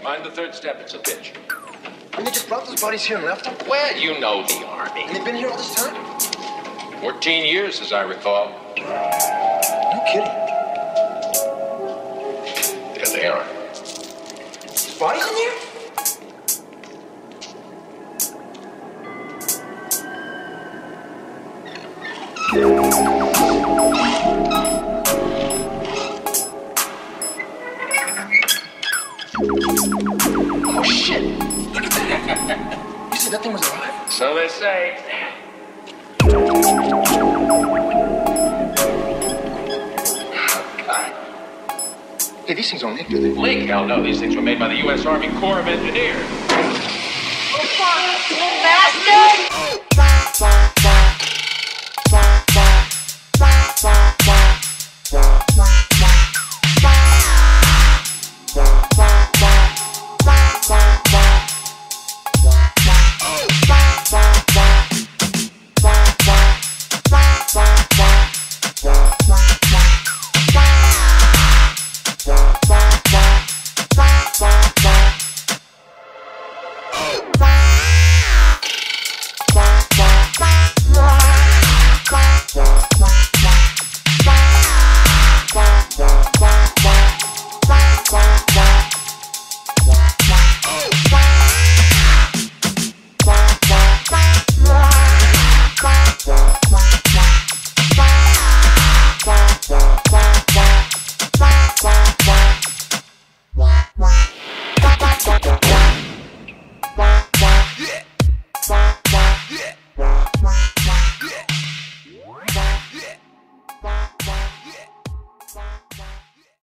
Mind the third step. It's a bitch. And they just brought those bodies here and left them? Well, you know the Army. And they've been here all this time? 14 years, as I recall. No kidding. There they are. There's bodies in here? Oh, shit. Look at that. You said that thing was alive? So they say. God. Hey, these things don't leak, do they? Leak? Hell no. These things were made by the U.S. Army Corps of Engineers. Oh, fuck! Bastard!